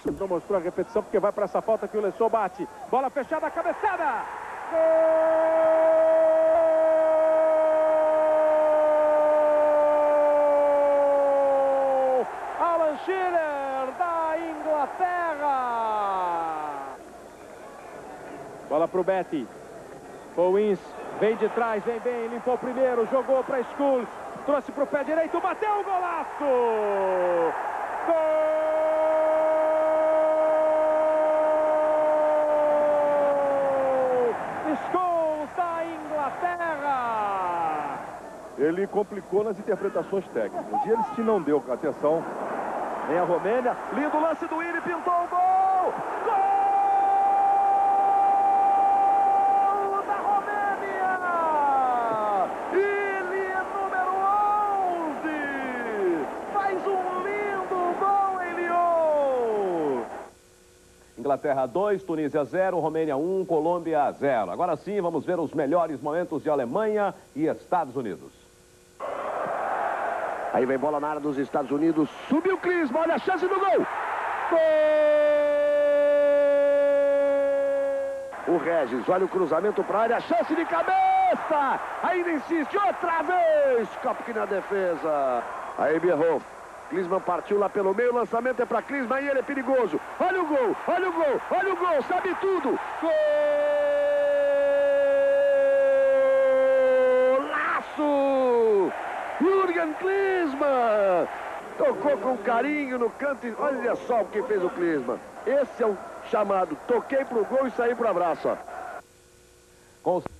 Não mostrou a repetição porque vai para essa falta que o Lessô bate. Bola fechada, cabeçada. Gol! Alan Shearer da Inglaterra. Bola para o Betty. Bowins vem de trás, vem bem, limpou o primeiro, jogou para Scholes, trouxe para o pé direito, bateu o golaço! Gol! Scholes da Inglaterra! Ele complicou nas interpretações técnicas. E ele se não deu atenção. Vem a Romênia, lindo lance do Willi, pintou o gol! Gol! Inglaterra 2, Tunísia 0, Romênia 1, Colômbia 0. Agora sim, vamos ver os melhores momentos de Alemanha e Estados Unidos. Aí vem bola na área dos Estados Unidos. Subiu o Klinsmann, olha a chance do gol. Gol! O Regis, olha o cruzamento para a área, chance de cabeça. Ainda insiste, outra vez. Kopke na defesa. Aí Bierhoff. Klinsmann partiu lá pelo meio, o lançamento é para Klinsmann e ele é perigoso. Olha o gol, olha o gol, olha o gol, sabe tudo. Golaço! Jürgen Klinsmann! Tocou com carinho no canto e olha só o que fez o Klinsmann. Esse é o chamado, toquei pro gol e saí pro abraço, ó.